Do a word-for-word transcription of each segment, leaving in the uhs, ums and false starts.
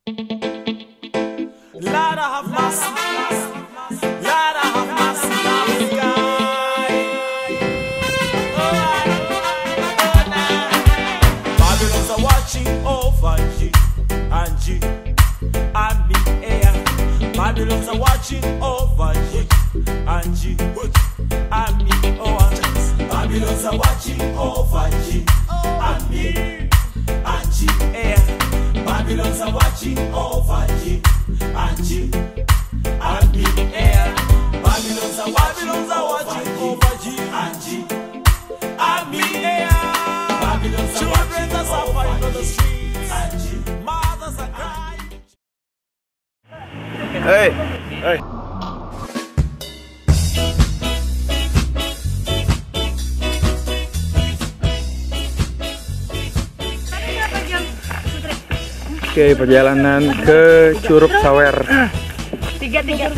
Babylons are watching over you and you and me. Oh, Babylons are watching over you and me and you. Yeah. Babylons are watching over you and you and me. Yeah. Babylons are watching over you and you and me. Yeah. Babylons are watching over the streets and you. Mothers are crying. Hey, hey. Oke, perjalanan ke Curug Sawer. Tiga tiga.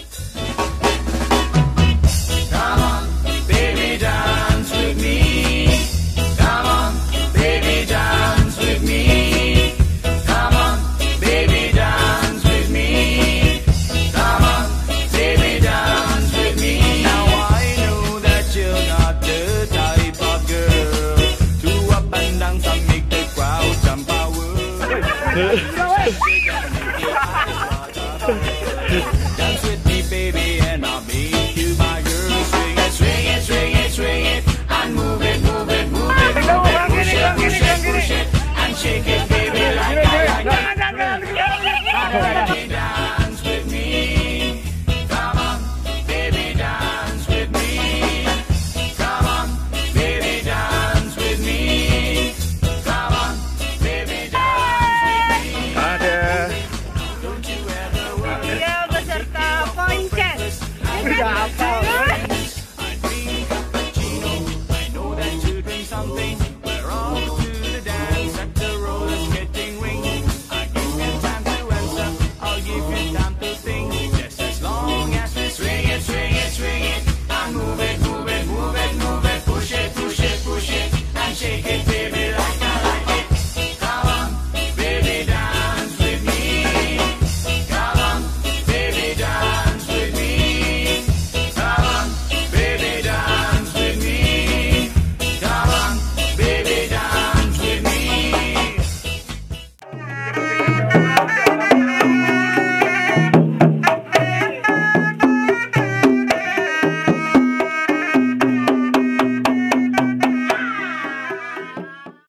Dance with me, baby, and I'll make you my girl. Swing it, swing it, swing it, swing it, and move it, move it, move it, move it, push it, push it, push it, and shake it, baby, like I like it. Dance with me, come on, baby, dance with me, come on, baby, dance with me, come on, baby, dance with me. Ada. Dia beserta poncet.